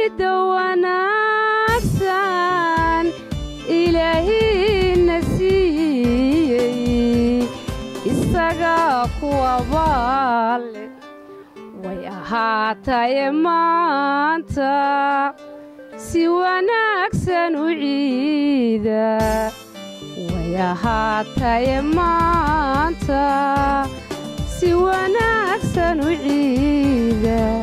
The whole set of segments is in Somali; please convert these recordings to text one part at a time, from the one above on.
عيد ونكسان إلهي نسيي إساقا كوابال ويهاتا يمانتا سوى نكسان عيدا ويهاتا يمانتا سوى نكسان عيدا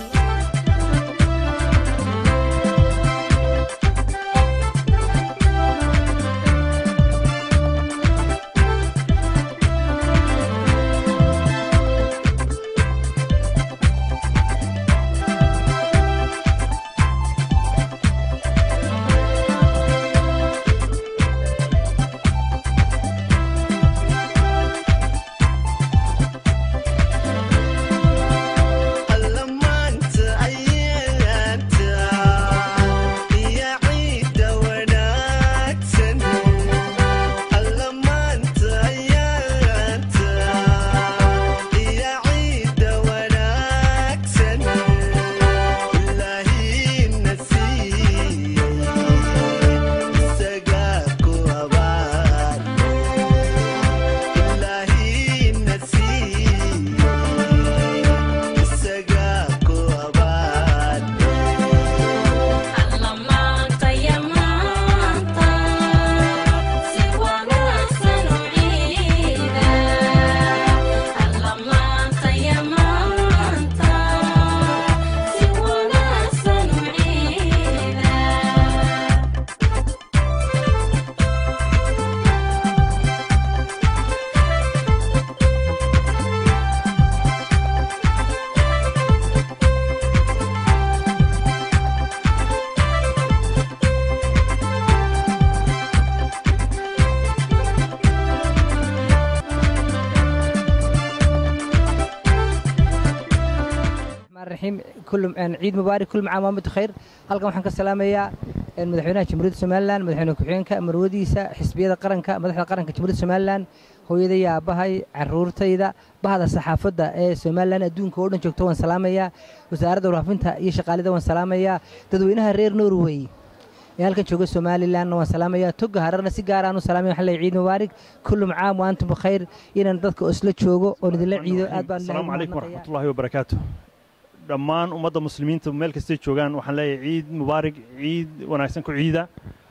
كل عيد مبارك كل عام وانتم بخير halkan waxaan ka salaamayaa madaxweynaha Jamhuuriyadda Soomaaliland madaxweynaha ku-xigeenka marwadiisa xisbiyada qaranka madaxda qaranka Jamhuuriyadda Soomaaliland hooyaday aabahay caruurtayda bahda saxaafadda ee Soomaaliland adduunka oo dhan joogto waan salaamayaa wasaaradda warfaafinta iyo shaqaalada waan salaamayaa dadweynaha reer Norway ee halkan jooga Soomaaliland waan salaamayaa toga hararna si gaar ah u salaamayaa waxa la ciid mubaarak kullu caam wa antum bkhayr inaan dadka isla joogo oo idin la ciido aad baan Assalaamu alaykum wa rahmatullahi wa barakaatuh dhammaan ummadda muslimiinta meel kasta joogaan waxaan leeyahay ciid mubaarak ciid wanaagsan ku ciida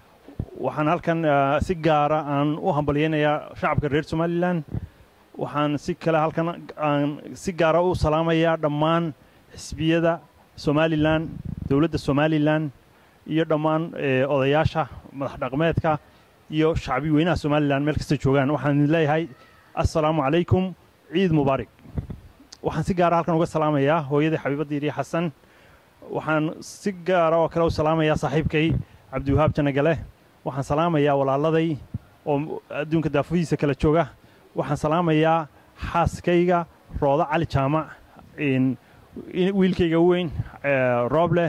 waxaan halkan si gaar ah aan u hambalyeeynaa shacabka reer Soomaaliland waxaan si kale halkan aan si gaar ah u salaamayaa dhammaan xisbiyada Soomaaliland dawladda Soomaaliland iyo dhammaan odayaasha madax dhaqameedka iyo shacbi weynaha Soomaaliland meel kasta joogaan waxaan leeyahay assalaamu alaykum ciid mubaarak waxaan si gaar ah halkan uga salaamayaa hooyaday Xabiibadii Xasan waxaan si gaar ah oo kale u salaamayaa saaxiibkay Cabdiwahaab Janagale waxaan salaamayaa walaaladay oo adduunka daafihiisa kala jooga waxaan salaamayaa xaaskayga Rooda Cali Jaamac wiilkayga weyn Rooble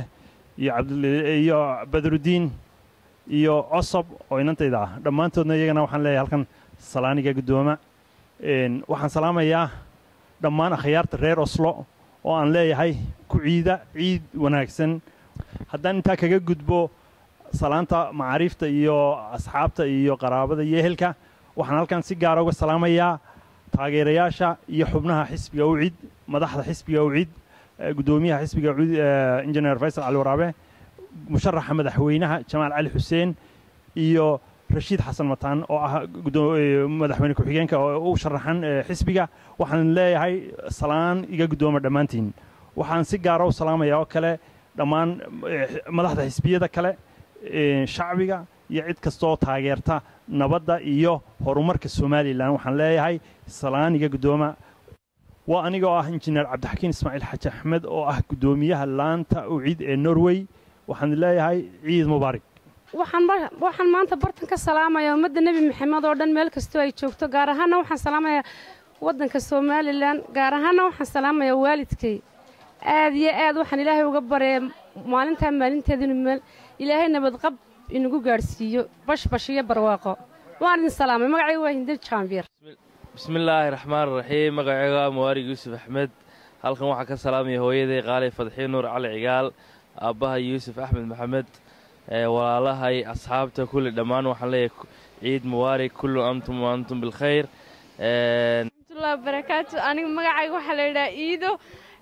iyo Badruddin iyo Cosab oo inantayda dhammaantoodna iyagana waxaan leeyahay halkan salaaniga gudooma waxaan salaamayaa dhammaan akhyaarta reer Oslo oo aan leeyahay ku ciid wanaagsan haddaan inta kaga gudbo salaanta macaariifta iyo asxaabta iyo qaraabada iyo ehelka waxaan halkan si gaar ah uga salaamayaa taageerayaasha iyo xubnaha xisbiga UCID madaxda xisbiga UCID gudoomiyaha xisbiga UCID injineer Faysal Ali Waraabe musharaxa madaxweynaha Jamaal Ali Xuseen iyo Rashid Xasan Mataan oo ah madaxweyne ku-xigeenka oo u sharaxan xisbiga waxaan leeyahay salaan iga gudoomo dhamaantiin waxaan si gaar ah u salaamayaa oo kale dhammaan madaxda xisbiyada kale shacbiga iyo cid kasta oo taageerta nabadda iyo horumarka Soomaaliland waxaan leeyahay salaan iga gudooma waa aniga oo ah injineer Cabdixakiin Ismaaciil Xaji Axmed oo ah gudoomiyaha laanta UCID ee Norway waxaan leeyahay ciid mubaarak waxaan maanta bartan ka salaamayaa ummadda Nabi Maxamed oo dhan meel kasto ay joogto gaar ahaan waxaan salaamayaa waddanka Soomaaliland gaar ahaan waxaan salaamayaa waalidkay aad iyo aad waxaan Ilaahay uga bareey maalinteedina meel Ilaahay nabad qab inagu gaarsiiyo bash iyo barwaaqo waan idin salaamay magacaygu waa Hindal Champier bismillaahir rahmaanir rahiim magacayga Muwarig Yuusuf Axmed halkan waxaan ka salaamayaa hooyaday Qaali Fadxiin Nuur Cali Cigaal aabbahay yuusuf axmed maxamed walaalahay asxaabta kulli dhammaan waxaan leeyahay ciid mubaarak kullu antum wa antum bilkhayr warahmatullahi wabarakaatu aniga magacayga waxaa la yidhaha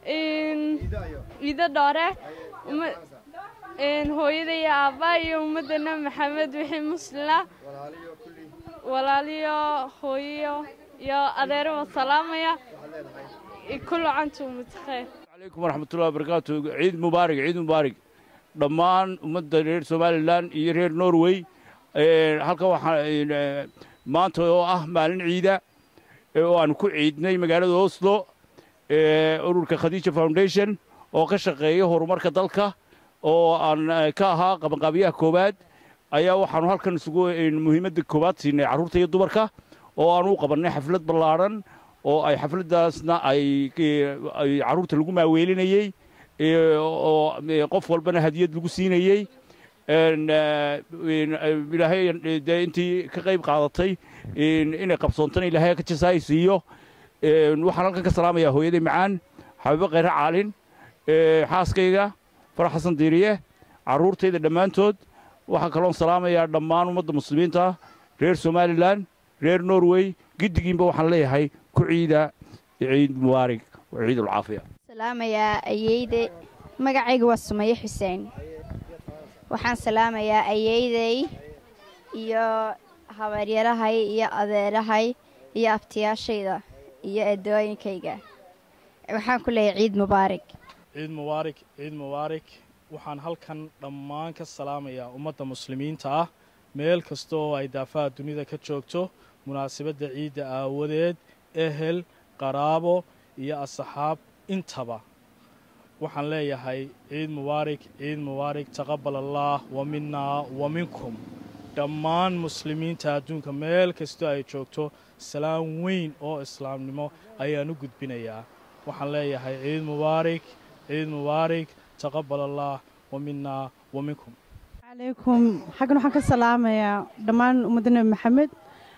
iido dhoore hooyaday iyo aabbaha iyo ummaddana maxamed wixii muslina walaaliyo hooyo iyo adeero wa salaamaya kullu antum bilkhayr عليكم ورحمة الله وبركاته عيد مبارك عيد مبارك دمان ummadda reer Soomaaliland iyo reer Norway halka waxa maanta oo ah maalin ciida oo aan ku ciidnay magaalada Oslo ururka Khadija Foundation oo ka shaqeeya horumarka dalka oo aan ka ahaa qabanqaabiyaha koobaad ayaa waxaan halkan isugu muhiimadda koobaad siinay carruurta iyo dumarka oo aan u qabanay xaflad ballaaran oo ay xafladaasna ay carruurta lagu maaweelinayay oo qof walbana hadiyad lagu siinayay ilaahay intii ka qayb qaadatay inay qabsoontana ilaahay ka jasaaysiiyo waxaan halkan ka salaamayaa hooyaday macaan xabiibo khayre caalin xaaskayga farax xasan diiriye carruurtayda dhammaantood waxaan kaloon salaamayaa dhammaan ummadda muslimiinta reer Somaliland reer Norway giddigiinba waxaan leeyahay ku ciida ciid mubaarak wa ciid ulcaafiya salaamayaa ayeeyday magacayga waa Sumaye Xuseen waxaan salaamayaa ayeeyday iyo habaryarahay iyo adeerahay iyo abtiyaashayda iyo eedooyinkayga waxaan ku leeyahay ciid mubaarak ciid mubaarak ciid mubaarak waxaan halkan dhammaan ka salaamayaa ummadda muslimiinta ah meel kasta oo ay daafaha dunida ka joogto munaasabadda ciidda aawadeed ehel qaraabo iyo asxaab intaba waxaan leeyahay ciid mubaarak taqabbal allah wa minna wa minkum dhammaan muslimiinta adduunka meel kasta ay joogto salaam weyn oo islaamnimo ayaan u gudbinayaa waxaan leeyahay ciid mubaarak taqabbal allah wa minna wa minkum عليكم حقنا حق السلام يا دمان أمدنا محمد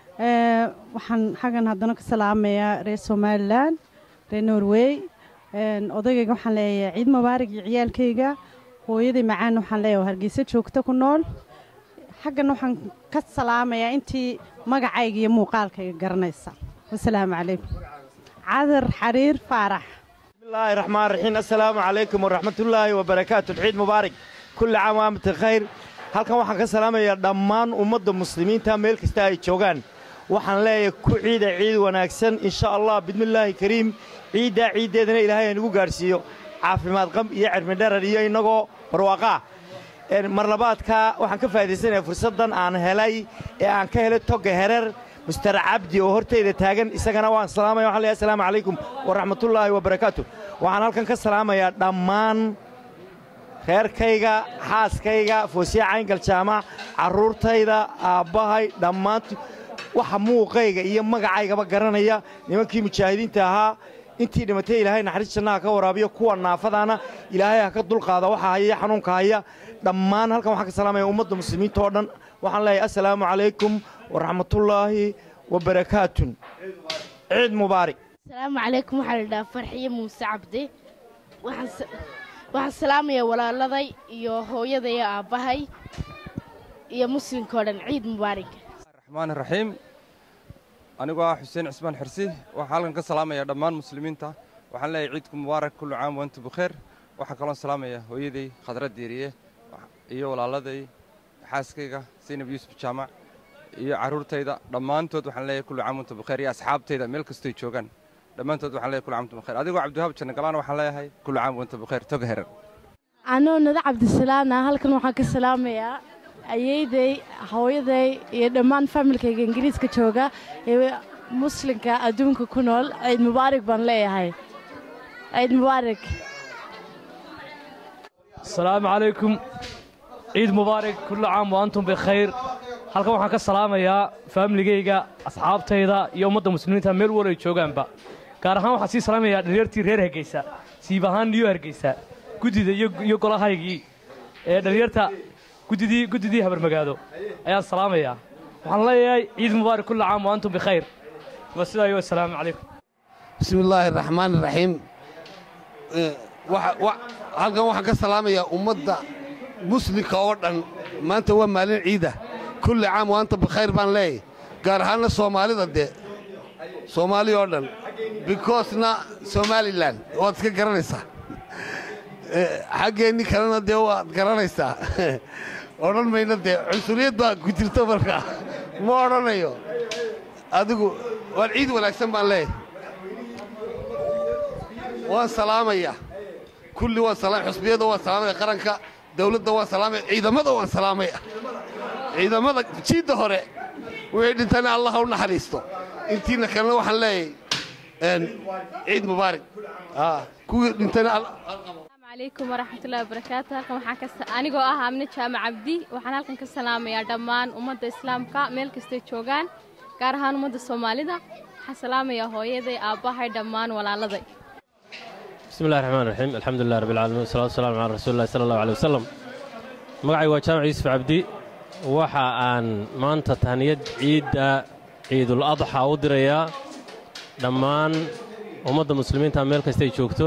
وحن حقنا هذانا السلام يا رئيس سومالان رئيس نرويج أضيق وحن لي عيد مبارك عيال كيجا ويدي معانا وحن لي وهرجيسة شوكتة كنول حقنا وحن كالسلام يا أنتي مقعيجي مو قالك قرنيسة والسلام عليكم عذر حرير فارح بسم الله الرحمن الرحيم السلام عليكم ورحمة الله وبركاته عيد مبارك كل عام وأنتم بخير halkan waxaan ka salaamayaa dhammaan ummadda muslimiinta meel kasta ay joogaan waxaan leeyahay ku ciid wanaagsan insha Allah bismillaahi kariim ciideedana ilaahay nagu gaarsiiyo caafimaad qab iyo cirmi dherer iyo inagoo barwaaqo mar labaadka waxaan ka faa'iideysanayaa fursadan aan helay ee aan ka helay toga herer Mr. Abdi oo hortayda taagan isagana waan salaamayaa waxaan leeyahay assalaamu calaykum wa rahmatullaahi wa barakaatuh waxaan halkan ka salaamayaa dhammaan reerkayga xaaskayga Foosiya Cayngal Jaamac carruurtayda aabbahay dhammaan waxa muuqayga iyo magacaygaba garanaya nimankii mujaahidiinta ahaa intii dhimatay ilaahay naxariis jannaha ka waraabiyo kuwa naafadana ilaahay ha ka dulqaada waxa haya xanuunka haya dhammaan halkan waxaan ka salaamayaa ummadda muslimiinta oo dhan waxaan leeyahay assalaamu calaykum wa rahmatullaahi wa barakaatuh ciid mubaarak assalaamu calaykum waxaa la dhahaa Farxiye Muuse Cabdi waxaan salaamayaa walaaladay iyo hooyaday iyo aabbahay iyo muslimka oo dhan ciid mubaarak الرحمن الرحيم أنا جوا حسين عثمان حرسي وحالنا كسلامة يا دمان مسلمين تا وحنا عيدكم مبارك كل عام وأنتم بخير وحكلون سلامة يا هويدي خضرات ديرية إيو ولا لدي حاسكيكا سين بيوسف جامع إيو عرور تيدا دمان تود وحنا كل عام وأنتم بخير يا أصحاب تيدا ملك استيجوجان دمان تود وحنا كل عام وأنتم بخير أدي جوا عبد الوهاب شنقلان وحنا هاي كل عام وأنتم بخير تجهر أنا ندى عبد السلام هالكن وحنا كسلامة يا ayeeyday hooyaday iyo dhammaan familkayga Ingiriiska jooga ee muslimka adduunka ku nool ciid mubaarak baan leeyahay ciid mubaarak السلام عليكم عيد مبارك كل عام وأنتم بخير halkan waxaan ka salaamayaa familygayga asxaabtayda iyo ummadda muslimiinta meel walba ay joogaanba gaar ahaan waxaan sii salaamayaa dhalinyartii reer Hargeysa siib ahaan iyo Hargeysa gudida iyo golahaygii ee dhalinyarta gudidii habar magaado ayaan salaamayaa waxaan leeyahay ciid mubaarak kullu caam wa antum bikhayr wassalaamu alaykum bismillaahi raxmaani raxiim halkan waxaan ka salaamayaa ummadda muslimka oo dhan maanta waa maalin ciida kulli caam waanta bikhayr baan leeyahay gaar ahaanna soomaalida dee soomaali oo dhan bikoosna somalilan waad iska garanaysaa xaggeenni kalena dee waad garanaysaa odhan mayna dee cunsuriyad baa ku jirto markaa ma odhanayo adigu waan ciid wanaagsan baan leeyahay waan salaamaya kulli waan salaamay xusbiyada waan salaamaya qaranka dawladda waan salaamaya ciidamada waan salaamaya ciidamada jiidda hore wixii dhintana allah ha u naxariisto intiina kalena waxaan leeyahay ciid mubaarak kuwii dhintana عليكم ورحمة الله وبركاته هلكن waxaan anigoo ah Amne Jaamac Abdi waxaan halkan ka salaamayaa dhammaan ummadda islaamka meel kasta ay joogaan gaar ahaan ummadda Soomaalida waxaan salaamayaa hooyaday aabahay dhammaan walaaladay بسم الله الرحمن الرحيم الحمد لله رب العالمين والصلاة والسلام على رسول الله صلى الله عليه وسلم magacay waa Jaamac Yuusuf Abdi waxa aan maanta tahniyad ciidul adha u dirayaa dhammaan ummadda muslimiinta meel kasta ay joogto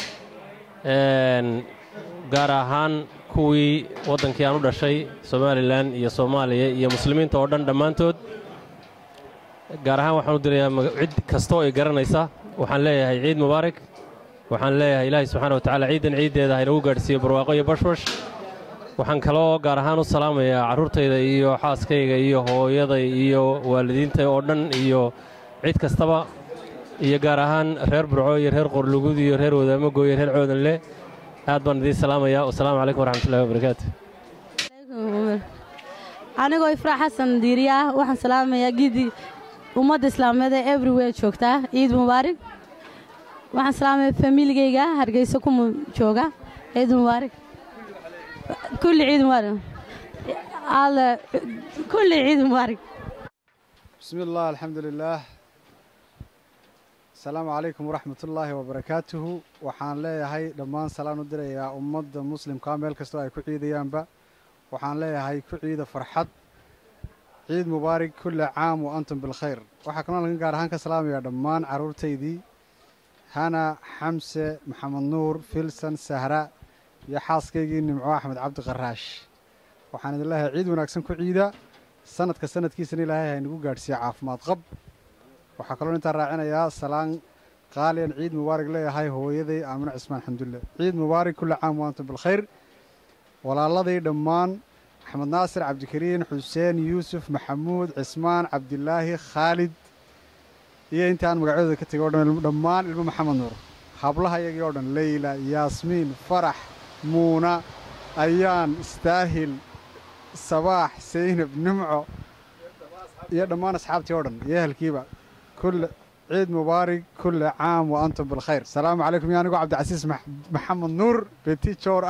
gaar ahaan kuwii waddankii aan u dhashay Somaliland iyo Soomaaliya iyo muslimiinta oo dhan dhammaantood gaar ahaan waxaan u dirayaa cid kasta oo ay garanaysa waxaan leeyahay ciid mubaarak waxaan leeyahay ilaahay subxaanahu wa tacaala ciidan ciideeda ha inagu gaadhsiiyo barwaaqo iyo bashbash waxaan kaloo gaar ahaan u salaamayaa carruurtayda iyo xaaskayga iyo hooyaday iyo waalidiinta oo dhan iyo cid kastaba iyo gaar ahaan reer burco iyo reer qorlugud iyo reer wadaamago iyo reer coodanle aad baan idiin salaamayaa wasalaamu calaykum waraxmatullahi wabarakaatu anigoo ifraax xasan diiriya waxaan salaamayaa gidi ummadda islaamiyada everywhere joogta ciid mubaarak waxaan salaamayaa familigayga hargeysa ku jooga ciid mubaarak kulli ciid mubaarak kulli ciid mubaarak bismillah alxamdulilah السلام عليكم ورحمة الله وبركاته وحان ليهي دمان سلام ندريا أمد مسلم كامل كستو أي كعيد يانبا وحان ليهي كعيد فرحت عيد مبارك كل عام وأنتم بالخير وحكنا لنا قارهان كسلام يا دمان عرور تيدي هانا حمسة محمد نور فيلسن سهراء يا حاسكيجي نمعو أحمد عبد الغراش وحان الله عيد وناكسن كعيدة سنة كسنة كيسن إلهي نقول قارسي عاف ما تغب waxaa kaloo intaan raacinayaa salaan qaaliyan ciid mubaarak leeyahay hooyaday aamina cismaan alxamdulilah ciid mubaarak kulli caam waantum bilkhayr walaaladay dhammaan axmed naasir cabdikariin xuseen yuusuf maxamuud cismaan cabdilaahi khaalid iyo intii aan magacooda ka tegay oo dhan dhammaan ilmo maxamed nuur hablaha iyagii oo dhan leyla yaasmiin farax muuna ayaan istaahil sabaax saynab nimco iyo dhammaan asxaabtii oo dhan iyo ehelkiiba كل عيد مبارك كل عام وأنتم بالخير السلام عليكم يا نقو عبد العزيز محمد نور بيتي شور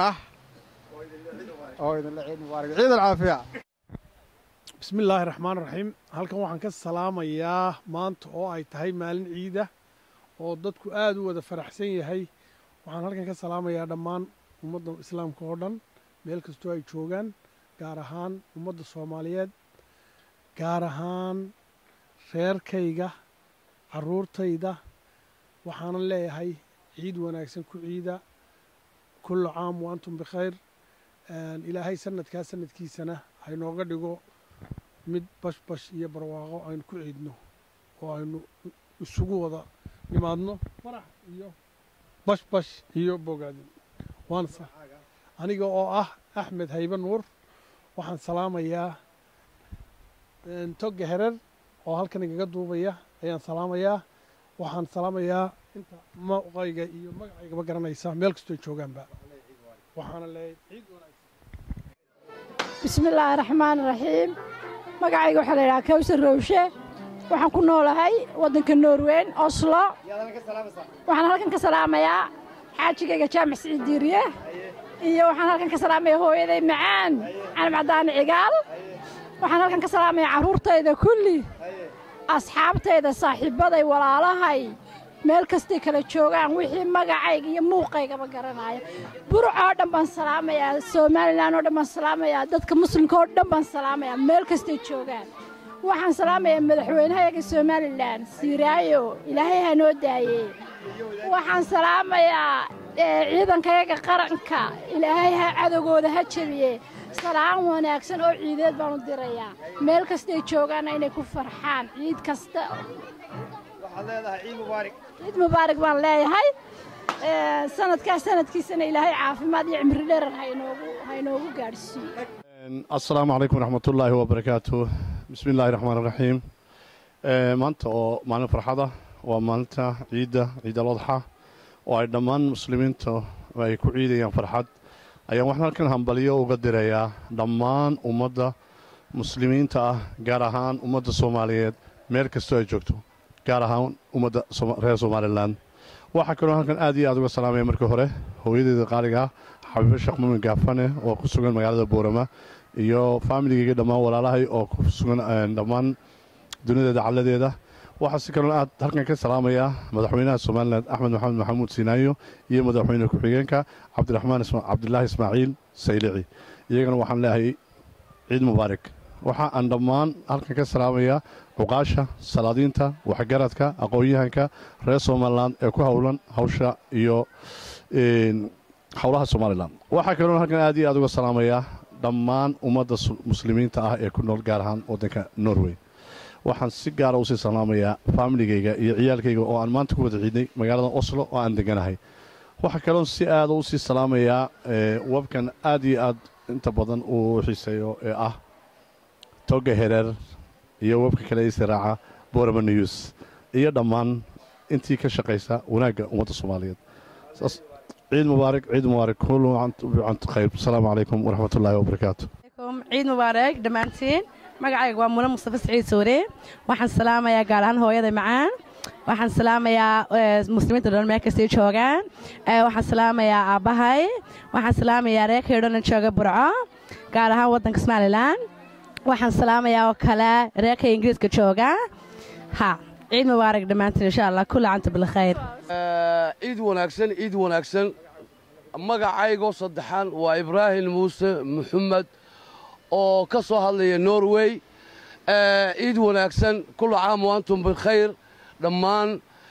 عيد مبارك عيد العافية بسم الله الرحمن الرحيم halkan waxaan ka salaamayaa maanta oo ay tahay maalin ciida oo dadku aad u wada faraxsan yahay waxaan halkan ka salaamayaa dhammaan ummadda islaamka oo dhan meel kastoo ay joogaan gaar ahaan ummadda Soomaaliyeed gaar ahaan reerkayga carruurtayda waxaan leeyahay ciid wanaagsan ku ciida kullu caam wa antum bikhayr ilaahay sanadkiisana ha inooga dhigo mid bashbash iyo barwaaqo aynu ku ciidno oo aynu isugu wada nimaadno farax iyo bashbash iyo bogaadin waansa aniga oo ah axmed haybe nuur waxaan salaamayaa togga herer oo halkan igaga duubaya ayaan salaamayaa waxaan salaamayaa inta maqayga iyo magacayga ma garanaysa meel kastoo joogaanba waxaana leeyahay ciid wanaagsan bismillaahi raxmaani raxiim magacayga waxaa la yidhaha kawsar rowshe waxaan ku noolahay waddanka norweyn oslo waxaan halkan ka salaamayaa xaajigayga jaamac siciid diiriye iyo waxaan halkan ka salaamayaa hooyaday macaan calim cadaani cigaal waxaan halkan ka salaamayaa carruurtayda kulli asxaabtayda saaxiibbaday walaalahay meel kastay kala joogaan wixii magacayga iyo muuqaygaba garanaya burco oo dhan baan salaamayaa somalilan oo dhan baan salaamayaa dadka muslimka oo dhan baan salaamayaa meel kastay joogaan waxaan salaamayaa madaxweynahayaga somalilan siiraayo ilaahay ha noo daayey waxaan salaamayaa ciidankayaga qaranka ilaahay ha cadowgooda ha jabiye salaan wanaagsan oo ciideed baan u dirayaa meel kastay joogaana inay ku farxaan ciid kasta waxaad leedahay ciid mubaarak ciid mubaarak baan leeyahay sanadkiisana ilaahay caafimaad iyo cimri dheerar ha inoogu gaadhsiiyo السلام عليكم ورحمة الله وبركاته بسم الله الرحمن الرحيم maanta oo maalin farxada waa maalinta ciid al-adxa oo ay dhammaan muslimiinta ay ku ciidayaan farxad ayaan waxaan halkan hambaliyo uga dirayaa dhammaan ummadda muslimiinta ah gaar ahaan ummadda Soomaaliyeed meel kastoo ay joogto gaar ahaan ummadda reer Somaliland waxaa kaloo halkan aad iyo aad uga salaamaya markii hore hooyadeeda qaaliga xabiibo sheekh muumin gaafane oo ku sugan magaalada Boorama iyo familigayga dhammaan walaalahay oo ku sugan dhammaan dunida dacaladeeda waxa si kale aad halkan ka salaamaya madaxweynaha Soomaaliland Axmed Maxamed Maxamuud Siinaayo iyo madaxweynaha ku-xigeenka Cabdulaahi Ismaaciil Saylici iyagana waxaan leeyahay ciid mubaarak waxa aan dhammaan halkan ka salaamaya uqaasha salaadiinta waxgaradka aqoon-yahanka reer Soomaaliland ee ku hawlan hawsha iyo hawlaha Soomaaliland waxa kale oo halkan aad iyo aad uga salaamaya dhammaan ummadda muslimiinta ah ee ku nool gaar ahaan waddanka Norway waxaan si gaar ah u sii salaamayaa familigayga iyo ciyaalkayga oo aan maanta ku wada ciidnay magaalada Oslo oo aan deganahay waxa kale oo si aad u sii salaamayaa webkan aad iyo aad inta badan uu xiiseeyo ee ah Toga Herer iyo webka kale ee raaca Boorama News iyo dhammaan intii ka shaqeysa wanaagga ummadda Soomaaliyeed عيد مبارك كل وانتم خير السلام عليكم ورحمة الله وبركاته عيد مبارك دمانتين magacayga waa Muna Mustafa Saciid Soore waxaan salaamayaa gaar ahaan hooyada macaan waxaan salaamayaa muslimiinta dhan meel kasta joogaan waxaan salaamayaa aabahay waxaan salaamayaa reerkay dhan jooga Burco gaar ahaan wadanka Somaliland waxaan salaamayaa oo kale reerkay Ingiriiska jooga عيد مبارك دمانتين إن شاء الله كل عام وانتم بالخير عيد وناكسن magacaygo saddexan waa Ibraahim Muuse Maxamed oo ka soo hadlaya Norway ciid wanaagsan kullu caam wa antum bilkhayr dhammaan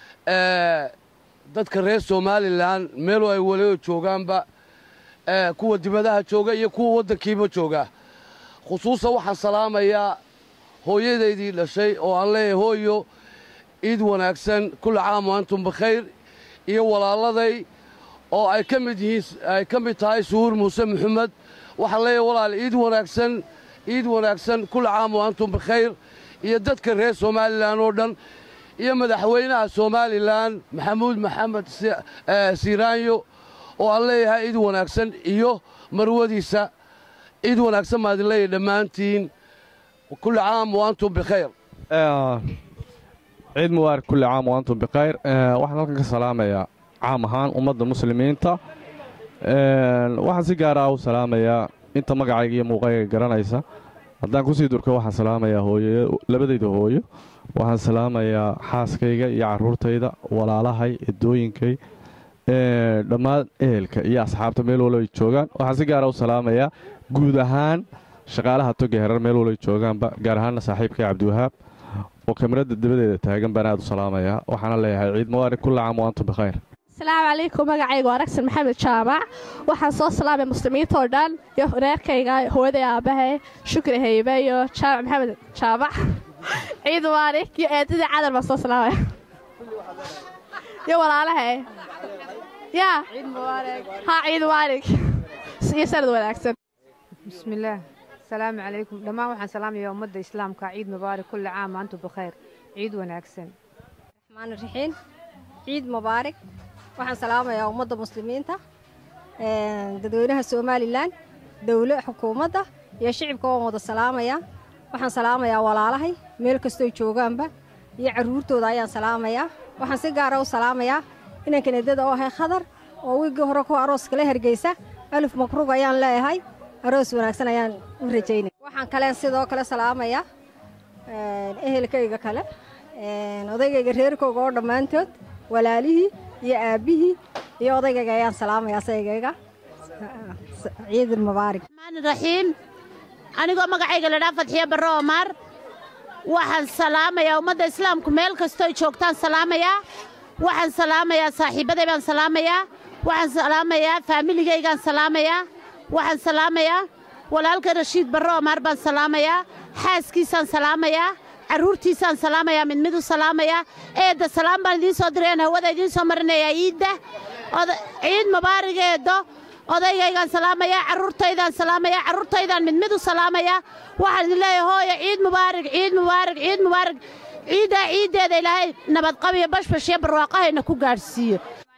dadka reer Somaliland meel ay wali joogaanba kuwa dibadaha jooga iyo kuwa wadankiiba jooga khusuusan waxaan salaamayaa hooyadeedii dhashay oo aan leeyahay hooyo ciid wanaagsan kullu caam wa antum bilkhayr iyo walaaladay oo ay ka mid tahay Suur Muuse Maxamed waxaan leeyahay walaal ciid wanaagsan kullu caam wa antum bilkhayr iyo dadka reer Somaliland oo dhan iyo madaxweynaha Somaliland Maxamuud Maxamed Siiraanyo oo aan leeyahay ciid wanaagsan iyo marwadiisa ciid wanaagsan maad leeyahay dhammaantiin kullu caam wa antum bilkhayr ciid mubaarak kullu caam wa antum bilkhayr waxaan halkan ka salaamayaa عام ahaan ummadda muslimiinta waxaan si gaar ah u salaamayaa inta magacayga iyo muuqayga garanaysa haddaan ku sii durko waxaan salaamayaa labadayda hooyo waxaan salaamayaa xaaskayga iyo carruurtayda walaalahay edooyinkay dhammaan ehelka iyo asxaabta meel walba ay joogaan waxaan si gaar ah u salaamayaa guud ahaan shaqaalaha Toga Herer meel walba ay joogaanba gaar ahaan saaxiibkay Cabdiwahaab oo kamarada dabadeeda taagan baan aad u salaamayaa waxaana leeyahay ciid mubaarak kullu caam wa antum bikhayr السلام عليكم magacaygu waa Ragsan Maxamed Jaabac waxaan soo salaamay muslimiinta oo dhan iyo reerkayga hooyaday aabahay Shukri Hayba iyo Jaabac Maxamed Jaabac ciid mubaarak iyo eedada cadar baan soo salaamay iyo walaalahay ya ciid mubaarak ciid mubaarak iyo sanad wanaagsan bismillaah السلام عليكم dhamaan waxaan salaamayaa ummadda islaamka ciid mubaarak kullu caam antum bikhair ciid wanaagsan الرحمن الرحيم ciid mubaarak waxaan salaamayaa ummadda muslimiinta dadweynaha Somaliland dawladda xukuumadda iyo shacabka oo wada salaamaya waxaan salaamayaa walaalahay meel kasta ay joogaanba iyo caruurtooda ayaan salaamayaa waxaan si gaar ah u salaamayaa inaan kanadada oo ahay khadar oo wiigi hore ku aroos kale Hargeysa alif makruug ayaan leeyahay aroos wanaagsan ayaan u rajaynay waxaan kale sidoo kale salaamayaa ehelkayga kale odaygayga reerkooga oo dhammaantood walaalihii iyo aabihii iyo odaygayga ayaan salaamayaa saygayga ciid mubaarak الرحمن الرحيم anigoo magacayga la dhaaf Fadxiya Barro Omar waxaan salaamayaa ummadda islaamku meel kasto ay joogtaan salaamayaa waxaan salaamayaa saaxiibaday baan salaamayaa waxaan salaamayaa faamiligaygaan salaamayaa waxaan salaamayaa walaalka Rashiid Barre Omar baan salaamayaa xaaskiisaan salaamayaa carruurtiisaan salaamayaa mid mid u salaamayaa eedda salaam baan idiin soo direen hawada idiin soo marinayaa ciid mubaarig eeddo odaygaygaan salaamayaa carruurtaydaan salaamayaa carruurtaydaan mid mid u salaamayaa waxaan idin leeyahay hooyo ciid mubaarig ciid mubaarig ciid mubaarig ciiddeeda ilaahay nabadqab iyo bashbash iyo barwaaqahayna ku gaadhsiiyo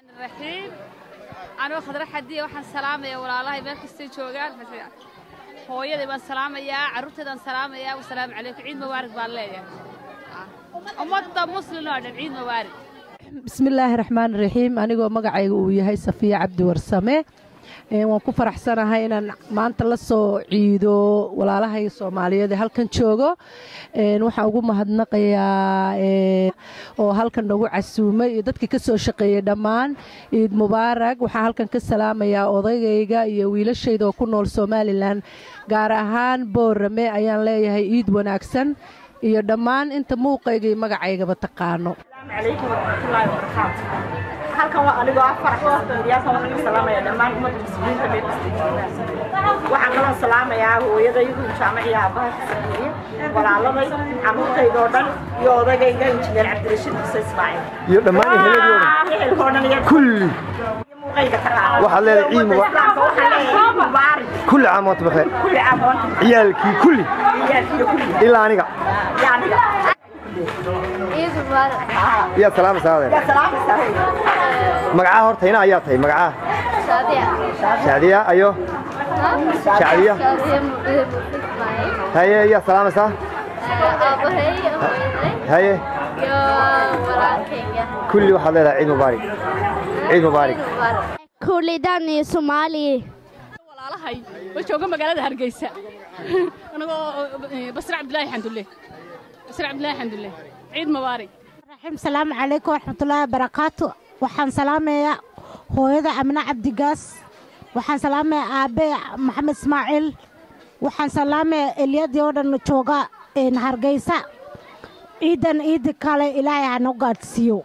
anoo khadra xadiya waxaan salaamayaa walaalahay meel kastay joogaan hooyaday baan salaamayaa carruurtaydaan salaamayaa wasalaamu calaykum ciid mubaarig baan leeyahay ummadda muslim oo dhan ciid mubaarig bismillaahi raxmaani raxiim anigoo magacayga uu yahay safiya cabdi warsame waan ku faraxsanahay inaan maanta la soo ciido walaalahay Soomaaliyeed ee halkan joogo waxaan ugu mahadnaqayaa oo halkan nagu casuumay iyo dadkii ka soo shaqeeyay dhammaan ciid mubaarak waxaan halkan ka salaamayaa odaygayga iyo wiilashayda oo ku nool Soomaaliland gaar ahaan Boorame ayaan leeyahay ciid wanaagsan iyo dhammaan inta muuqayga iyo magacaygaba taqaano عليكم ورحمة الله وبركاته. halkan waa anigoo faraxsan waxaan salaamayaa dhammaan ummadda muslimiinta meel kasta joogaan waxaan kaloo salaamayaa hooyadaydu jaamacada aabaha Soomaaliya walaaladay carruurtayda oo dhan iyo odagayga injineer Cabdirashiid Xuseen Ismaaciil iyo dhammaan ehelkooda kulli waxaad leedahay ciid mubaarak kulli caam waad bixeen ciyaalkii kulli ilaa aniga ciid mubaarak يا سلام سعادة يا سلام سعادة مقعاه هرتينا أياتي مقعاه شادية شادية أيوه شادية هيا يا سلام سعادة هيا كل واحد له عيد مبارك عيد مبارك كل داني سومالي walaalahay way jooga magaalada Hargeysa anagoo Basra Cabdullaahi xamdulleh Basra Cabdullaahi xamdulleh ciid mubaarak السلام عليكم ورحمة الله وبركاته وحن سلامي هويدا أمنا عبد قاس وحن سلامي أبي محمد إسماعيل وحن سلامي اليد يودن نشوغا نهار جيسا إيدن إيد كالي إلهي هنوغاد سيو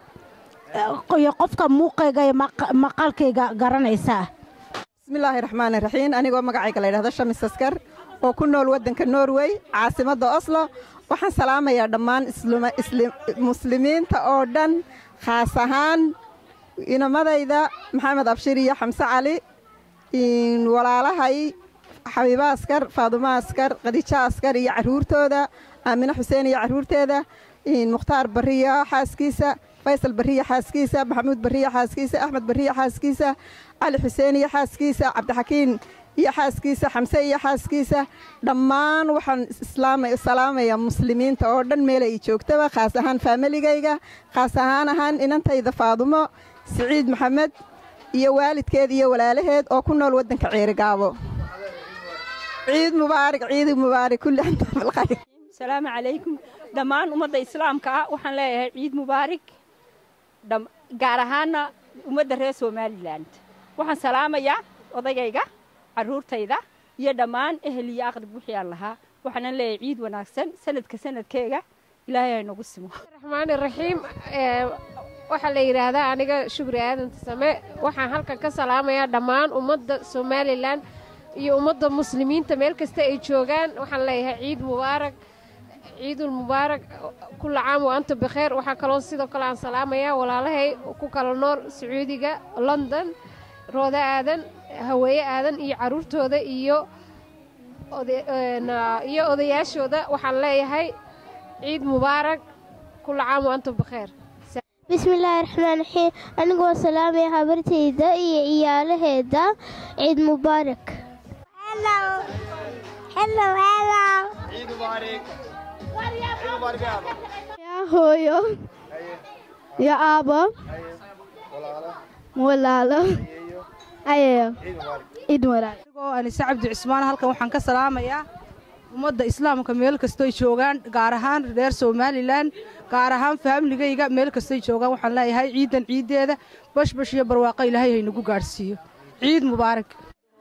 يقفك موقع جاي مقالك جرانيسا بسم الله الرحمن الرحيم أنا جو مقعي كلا هذا الشمس تذكر وكنا الودن كنوروي عاصمة أصلا waxaan salaamayaa dhammaan muslimiinta oo dhan khaas ahaan inamadayda maxamed abshir iyo xamse cali walaalahay xabiiba askar faaduma askar khadiija askar iyo carruurtooda aamina xuseen iyo carruurteeda mukhtaar bariya xaaskiisa faysal bariya xaaskiisa maxamuud bariya xaaskiisa axmed bariya xaaskiisa cali xuseen iyo xaaskiisa cabdixakiin iyo xaaskiisa xamse iyo xaaskiisa dhammaan waxaan salaamayaa muslimiinta oo dhan meel ay joogtaba khaas ahaan faamiligayga khaas ahaan inantayda faadumo siciid maxamed iyo waalidkeed iyo walaalaheed oo ku nool waddanka Ceerigaabo ciid mubaarak kulli anta bil khayr salaamu calaykum dhammaan ummadda islaamka waxaan leeyahay ciid mubaarak gaar ahaan ummadda reer Soomaaliland waxaan salaamayaa odagayga carruurtayda iyo dhammaan ehel iyo aqrib wixii aan lahaa waxaan leeyahay ciid wanaagsan sanadkeega ilaahay ay nagu simo raxmaani raxiim waxa la yiraahdaa aniga shukri aadan tasame waxaan halkan ka salaamayaa dhammaan ummadda Soomaaliland iyo ummadda muslimiinta meel kasta ay joogaan waxaan leeyahay ciid mubaarak ciidul mubaarak kullu caam wa antum bikhair waxa kale sidoo kale aan salaamayaa walaalahay ku kala nool Sacuudiga London rooda aadan haweeye aadan iyo carruurtooda iyo odayaashooda waxaan leeyahay ciid mubaarak kullu caam wa antum bikhair bismillaahi raxmaani raxiim anigoo salaamaya habartayda iyo ciyaalaheeda ciid mubaarak hello ciid mubaarak yaa hooyo ya aabo walaalo ayeeyo ciid mubaarak anise cabdi cusmaan halkan waxaan ka salaamayaa ummadda islaamka meel kastoy joogaan gaar ahaan reer Soomaaliland gaar ahaan faamiligayga meel kastoy joogaan waxaan leeyahay ciidan ciideeda bashbash iyo barwaaqo ilaahay hay nagu gaarsiiyo ciid mubaarak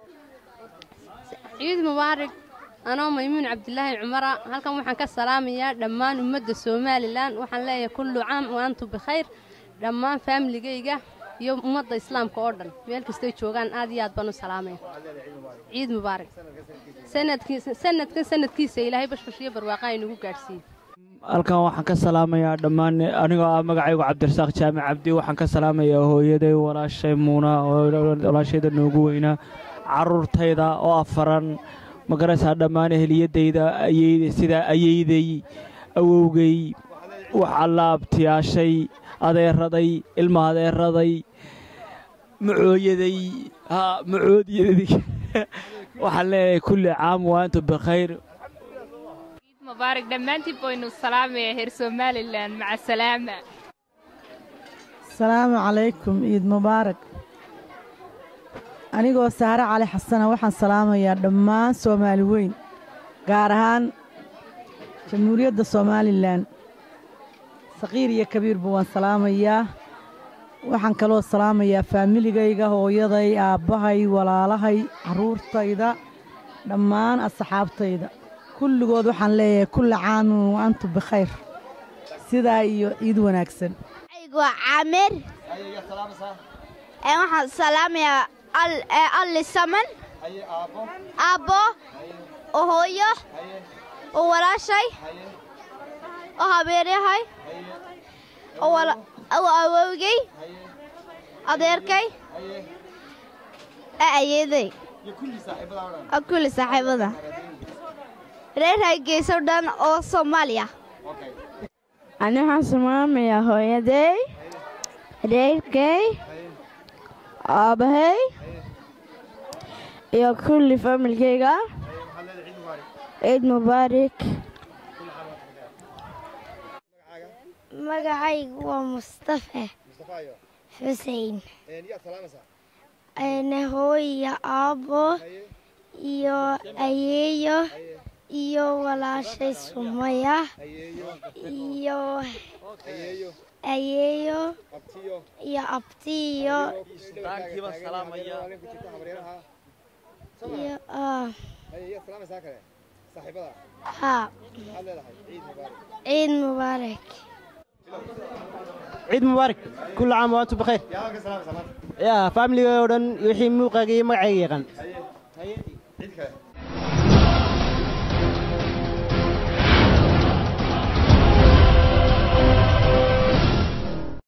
ciid mubaarak anoo maymuun cabdillaahi cumara halkan waxaan ka salaamayaa dhammaan ummadda Soomaaliland waxaan leeyahay kullu caam wa antum bikhair dhammaan faamiligayga iyo ummadda islaamka oo dhan meel kastay joogaan aad iyo aad baan u salaamaya ciid mubaarak sanadkiisa ilaahay bashbash iyo barwaaqa aynugu gaadhsiiyo halkan waxaan ka salaamayaa dhammaan anigoo ah magacaygu cabdirasaaq jaamac cabdi waxaan ka salaamayaa hooyaday walaashay muuna oo walaashayda noogu weynaa carruurtayda oo afaran magaraysaa dhammaan eheliyadayda sida ayeyday awowgay wax allaabtiyaashay adeeraday ilma adeeraday macooyaday macoodyadii waxaan leeyahay kulli caam wa antum bikhayr مبارك دمانتي بوينو السلام يا هير سومالي لان مع السلامة. السلام عليكم عيد مبارك. أنيقو سارة علي حسنة وحن سلامة يا دمان سومالي وين قارهان جمهورية الصومالي لان صغير يا كبير بوان سلامة يا وحن كلو سلامة يا فاميلي جايجا هو يضي أبهاي ولا لهاي عرور طيدا دمان الصحاب طيدا كل جود وحن ليه كل عام وأنتم بخير سيدا عيد وناكسن أيوة عامر أيوة سلام يا ال السمن أبو وهوية ولا شيء وهبيري هاي ولا أوجي أديركي أيدي كل صاحبنا reer Hargeysa dhan oo Soomaaliya Ani waxaan salaamayaa hooyaday reerkay aabahay iyo kulli familkayga Eid Mubarak magacaygu waa Mustafa Hussein hooyo aabo iyo ayeeyo iyo walaashay Sumaya iyo ayeeyo iyo abtiyo sultaankiiba salaamaya عيد مبارك عيد مبارك كل عام وأنتم بخير يا فاميلي ودن يحيي موقعي مقعي يغن